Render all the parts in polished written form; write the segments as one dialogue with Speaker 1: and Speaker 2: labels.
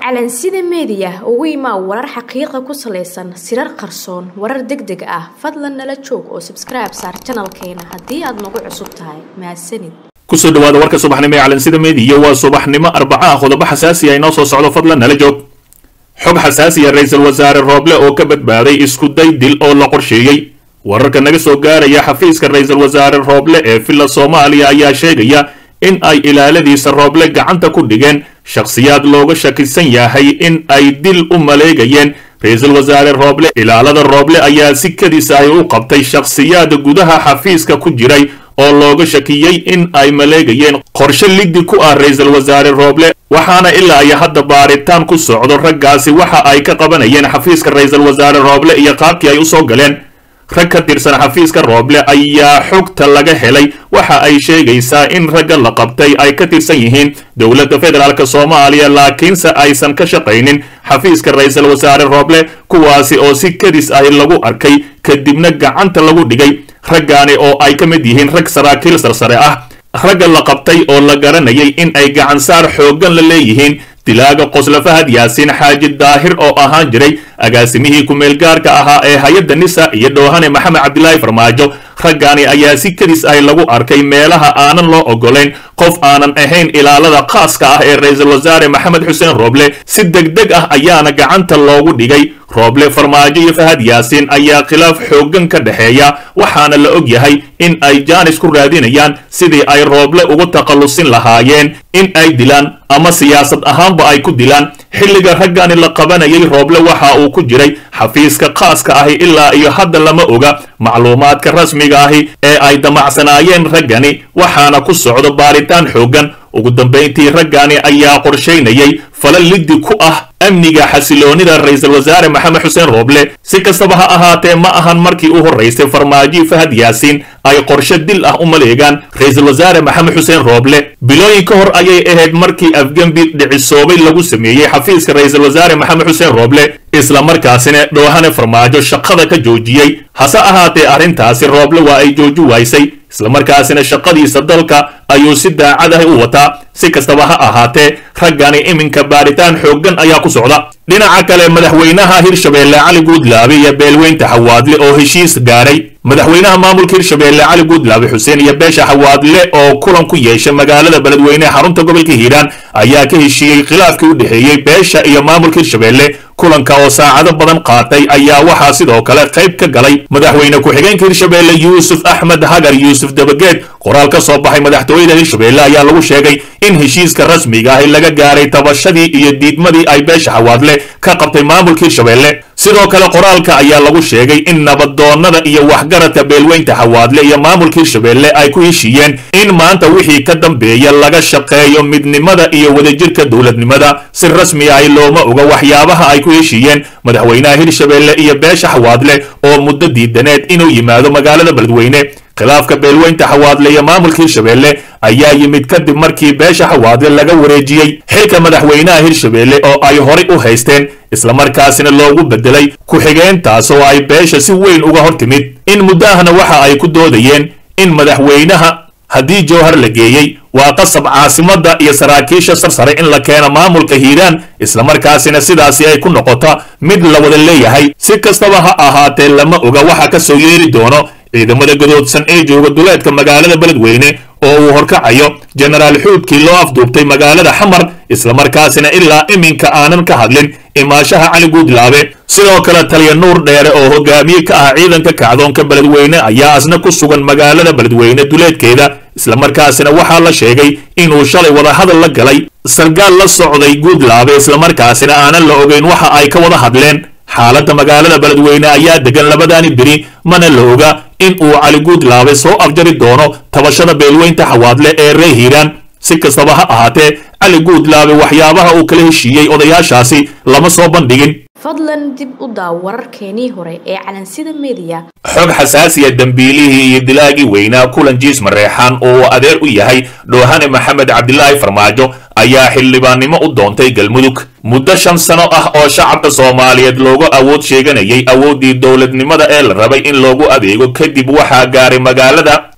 Speaker 1: calansida media ugu imaa warar xaqiiqo ku saleysan sirar qarsoon warar degdeg ah fadlan nala joog oo subscribe saar channelkeena hadii aad nagu cusub tahay mahadsanid
Speaker 2: kusoo dhawaada warka subaxnimo ee calansida media waa subaxnimo Arbaca qodobo xasaasi ah inoo soo socdo fadlan nala joog xog xasaasi ah ra'iisul wasaare Roble oo ka badbaaday isku day dil oo la qorsheeyay wararka naga soo gaaraya xafiiska ra'iisul wasaare Roble ee filla Soomaaliya ayaa sheegaya in ay ilaaladiisa Roble gacanta ku dhigeen shakhsiyaad looga shakisan yahay in ay dil u maleegayeen ra'iisul wasaare Roble ilaalada Roble ayaa si kadis ah u qabtay shakhsiyaad gudaha xafiiska ku jiray oo looga shakiyay in ay maleegayeen qorshe liddi ku ah ra'iisul wasaare Roble waxaana ilaa ay hadda baaritaan ku socdo raggaasi waxa ay ka qabanayeen xafiiska ra'iisul wasaare Roble iyo qaabkii ay u soo galeen rag ka tirsan xafiiska Roble ayaa xogta laga helay waxa ay sheegaysaa in ragga la qabtay ay ka tirsan yihiin dawladda federaalka Soomaaliya laakiinse aysan ka shaqaynin xafiiska ra'iisul wasaare Roble kuwaasi oo si kadis ah lagu arkay kadibna gacanta lagu dhigay raggaani oo ay ka mid yihiin rag saraakiil sarsare ah ragga la qabtay oo la garanayay in ay gacan saar xoogan la leeyihiin dilaaga qosla Fahad Yaasiin Xaaji Daahir oo ahaan jiray agaasimihii ku meel gaarka ahaa ee hay'adda Nisa iyo Doohane Maxamed Cabdilaahi Farmaajo raggaani ayaa si kadis ay lagu arkay meelaha aanan loo ogoleyn qof aanan ahayn ilaalada khaaska ah ee ra'iisul wasaare Maxamed Xuseen Roble si degdeg ah ayaana gacanta loogu dhigay Roble Farmaajo iyo Fahad Yaasiin ayaa khilaaf xoogan ka dhaxeeya waxaana la og yahay in ay jaanis ku raadinayaan sidii ay Roble ugu taqallusin lahaayeen in ay dilaan ama siyaasad ahaanba ay ku dilaan xilliga raggaani la qabanayay Roble waxa uu ku jiray xafiiska khaaska ah ilaa iyo hadda lama oga macluumaadka rasmiga ah ee ay damacsanaayeen raggani waxaana ku socdo baaritaan xoogan ugu dambeyntii raggaani ayaa qorsheynayay falal liddi ku ah amniga xasiloonida ra'iisul wasaare Maxamed Xuseen Roble si kastaba ha ahaatee ma ahan markii uu horeysay Farmaajo Fahad Yaasiin ay qorshe dil ah u maleegaan ra'iisul wasaare Maxamed Xuseen Roble bilooyin ka hor ayay ahayd markii afgambi dhicisoobay lagu sameeyay xafiiska ra'iisul wasaare Maxamed Xuseen Roble isla markaasina Doohane Farmaajo shaqada ka joojiyay hase ahaatee arrintaasi Roble waa ay jooji waysay isla markaasina shaqadiisa dalka ayuu si daacad ah u wataa si kastaba ha ahaatee raggaani iminka baaritaan xoogan ayaa ku socda dhinaca kale madaxweynaha Hirshabeelle Cali Guudlaabe iyo beelweynta Xawaadle oo heshiis gaaray madaxweynaha maamulka Hirshabeelle Cali Guudlaabe Xuseen iyo beesha Xawaadle oo kulan ku yeeshay magaalada beledweyne xarunta gobolka Hiiraan ayaa ka heshiiyay khilaafkii u dhaxeeyay beesha iyo maamulka Hirshabeelle kulanka oo saacado badan qaatay ayaa waxa sidoo kale qayb ka galay madaxweyne ku-xigeenka Hirshabeelle Yuusuf Axmed Hagar Yuusuf Dabageed qoraal ka soo baxay madaxtooyada Hirshabeelle ayaa lagu sheegay in heshiiska rasmiga ah laga gaaray tabashadii iyo diidmadii ay beesha Xawaadle ka qabtay maamulka Hirshabeelle sidoo kale qoraalka ayaa lagu sheegay in nabadoonnada iyo waxgaradka beelweynta Xawaadle iyo maamulka Hirshabeelle ay ku heshiiyeen in maanta wixii ka dambeeya laga shaqeeyo midnimada iyo wadajirka dawladnimada si rasmi ah looma oga waxyaabaha ay ku heshiiyeen madaxweynaha Hirshabeelle iyo beesha Xawaadle oo muddo diidaneed inuu yimaado magaalada beledweyne khilaafka beelweynta Xawaadle iyo maamulka Hirshabeelle ayaa yimid kadib markii beesha Xawaadle laga wareejiyay xilka madaxweynaha Hirshabeelle oo ay hore u haysteen isla markaasina loogu bedelay ku-xigeentaas oo ay beesha si weyn uga hortimid in muddahana waxa ay ku doodayeen in madaxweynaha haddii jowhar la geeyay waa qasab caasimada iyo saraakiisha sarsare in la keeno maamulka Hiiraan isla markaasina sidaasi ay ku noqoto mid la wada leeyahay si kastaba ha ahaatee lama oga waxa ka soo yeeri doono ciidamada gadoodsan ee jooga duleedka magaalada beledweyne oo uu horkacayo generaal xuudkii loo afduubtay magaalada Xamar isla markaasina ilaa iminka aanan ka hadlin imaashaha Cali Guudlaabe sidoo kale taliya Nuur Dheere oo hogaamiye ka ah ciidanka kacdoonka beledweyne ayaa asna ku sugan magaalada beledweyne duleedkeeda isla markaasina waxaa la sheegay inuu shalay wada hadal la galay sargaal la socday Guudlaabe isla markaasina aanan la ogeyn waxa ay ka wada hadleen xaaladda magaalada beledweyne ayaa degan labadaani biri mana la oga in uu Cali Guudlaabe soo afjari doono tabashada beelweynta Xawaadle ee reer Hiiraan si kastaba ha ahaatee Cali Guudlaabe waxyaabaha uu kala heshiiyay odayaashaasi lama soo bandhigin
Speaker 1: fadlan dib u daaw wararkeenii hore ee calansida media
Speaker 2: xog xasaasi ah dambiilihii iyo dilaagii weynaa kulan jiis mareexan oo adeer u yahay Doohane Maxamed Cabdilaahi Farmaajo ayaa xildhibaannimo u doontay Galmudug muddo 5 sano ah oo shacabka Soomaaliyeed loogu awood sheeganayay awoodii dawladnimada ee la rabay in loogu adeego kadib waxa gaaray magaalada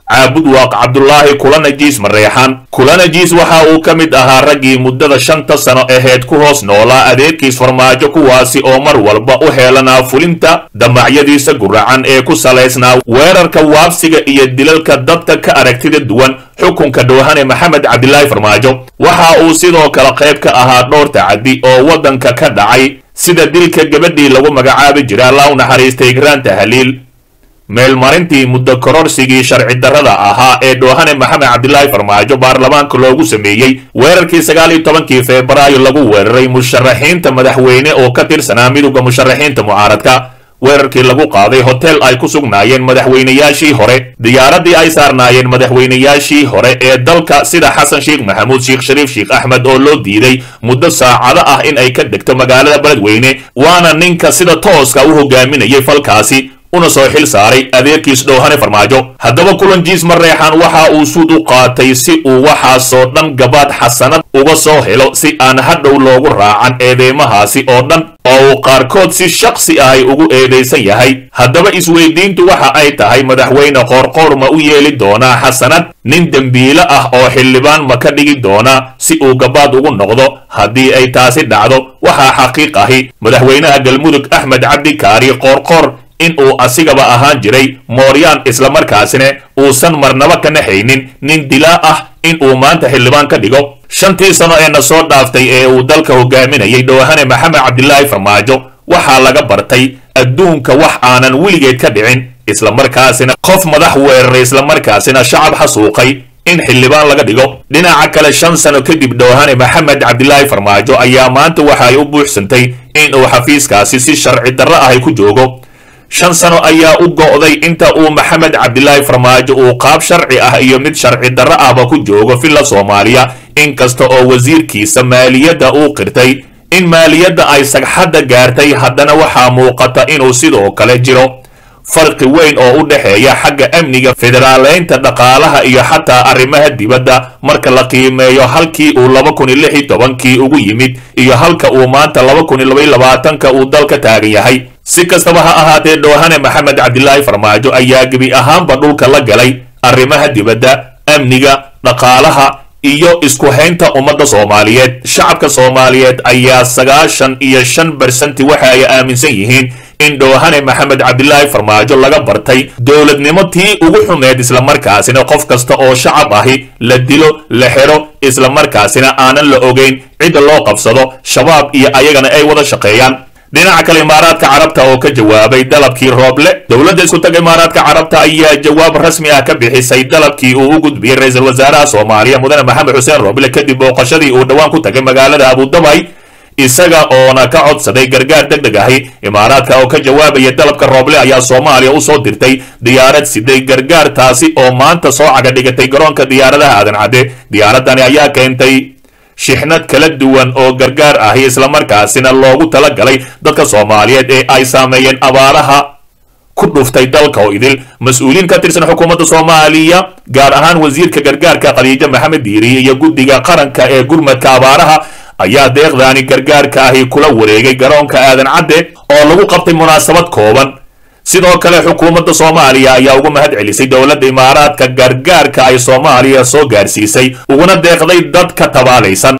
Speaker 2: caabud waaq cabdulaahi kulanajiis mareexaan. kulanajiis waxa uu ka mid ahaa raggii muddada 5 sano aheyd ku hoos noolaa adeerkiis farmaajo, kuwaasi oo mar walba u heelanaa fulinta damacyadiisa guracan ee ku salaysnaa weerarka waabsiga iyo dilalka dadka ka aragtida duwan xukunka dhoohane maxamed cabdilaahi farmaajo. waxa uu sidoo kale qayb ka ahaa dhowr tacadi oo waddanka ka dhacay, sida dilka gabadhii lagu magacaabi jiray Allah u naxariistay Igraan Tahliil, meelmarintii muddo kororsigii sharci darrada ahaa ee dhoohane maxamed cabdilaahi farmaajo baarlamaanka loogu sameeyey, weerarkii 19 Febraayo lagu weeraray musharaxiinta madaxweyne oo ka tirsanaa midowga musharaxiinta mucaaradka, weerarkii lagu qaaday hotel ay ku sugnaayeen madaxweynayaashii hore, diyaaradii ay saarnaayeen madaxweynayaashii hore ee dalka sida xasan sheekh maxamuud, sheekh shariif, sheekh axmed oo loo diiday muddo saacado ah in ay ka degto magaalada beledweyne, waana ninka sida tooska u hogaaminayay falkaasi una soo xil saaray adeerkiis dhoohane farmaajo. haddaba kulanjiis mareexaan waxa uu suud u qaatay si uu waxaasoo dhan gabaad xasanad uga soo helo, si aan hadhow loogu raacan eedeymahaasi oo dhan oo uu qaarkood si shakhsi ahay ugu eedaysan yahay. haddaba isweydiintu waxa ay tahay, madaxweyne qoorqoor ma u yeeli doonaa xasanad nin dembiile ah oo xildhibaan ma ka dhigi doonaa si uu gabaad ugu noqdo? haddii ay taasi dhacdo, waxaa xaqiiq ahi madaxweynaha galmudug axmed cabdi kaari qoorqoor in uu asigaba ahaan jiray mooryaan, islamarkaasina uusan marnaba ka naxaynin nin dilaa ah in uu maanta xildhibaan ka dhigo. 5 sano ee na soo dhaaftay ee uu dalka hogaaminayay dhoohane maxamed cabdilaahi farmaajo waxaa laga bartay adduunka wax aanan weligeed ka dhicin, islamarkaasina qof madax weeraray islamarkaasina shacab xasuuqay in xildhibaan laga dhigo. dhinaca kale 5 sano kadib dhoohane maxamed cabdilaahi farmaajo ayaa maanta waxa ay u buuxsantay in uu xafiiskaasi si sharci darro ahay ku joogo. 5 sano ayaa u go'day inta uu maxamed cabdilaahi farmaajo uu qaab sharci ah iyo mid sharci darro ahba ku joogo villa Soomaaliya, inkasta oo wasiirkiisa maaliyadda uu qirtay in maaliyadda ay sagxadda gaartay, haddana waxaa muuqata inuu sidoo kale jiro farqi weyn oo u dhexeeya xagga amniga, federaaleynta dhaqaalaha iyo xataa arrimaha dibadda marka la qiimeeyo halkii uu 2016 ugu yimid iyo halka uu maanta 2022 uu dalka taagan yahay. si kastaba ha ahaatee, dhoohane maxamed cabdilaahi farmaajo ayaa gebi ahaanba dhulka la galay arrimaha dibadda, amniga, dhaqaalaha iyo isku haynta ummadda Soomaaliyeed. shacabka Soomaaliyeed ayaa 95% waxa ay aaminsan yihiin in dhoohane maxamed cabdilaahi farmaajo laga bartay dowladnimo tii ugu xumeed, islamarkaasina qof kasta oo shacab ahi la dilo, la xiro, islamarkaasina aanan la ogeyn cidda loo qabsado, shabaab iyo ayagana ay wada shaqeeyaan. dhinaca kale, imaaraadka carabta oo ka jawaabay dalabkii Rooble. dowladda isku tag imaaraadka carabta ayaa jawaab rasmi ah ka bixisay dalabkii uu u gudbiyey ra'iisul wasaaraha Soomaaliya mudane maxamed xuseen Rooble kadib booqashadii uu dhawaan ku tagay magaalada Abu Dhabi, isaga oona ka codsaday gargaar degdeg ahi. imaaraadka oo ka jawaabaya dalabka Rooble ayaa Soomaaliya u soo dirtay diyaarad siday gargaar, taasi oo maanta soo caga dhigatay garoonka diyaaradaha Aadan Cadde. diyaaradani ayaa keentay shixnad kala duwan oo gargaar ahi, islamarkaasina loogu talagalay dadka Soomaaliyeed ee ay saameeyeen abaaraha ku dhuftay dalka oo idil. mas-uuliin ka tirsan xukuumadda Soomaaliya, gaar ahaan wasiirka gargaarka Khadiija Maxamed Diiri iyo guddiga qaranka ee gurmadka abaaraha, ayaa deeqdaani gargaarka ahi kula wareegay garoonka Aadan Cadde oo lagu qabtay munaasabad kooban. sidoo kale, xukuumadda Soomaaliya ayaa ugu mahad celisay dowladda imaaraadka gargaarka ay Soomaaliya soo gaarsiisay, uguna deeqday dadka tabaalaysan.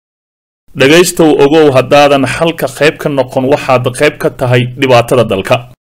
Speaker 2: dhagaystow ogow haddaadan xalka qayb ka noqon waxaad qayb ka tahay dhibaatada dalka.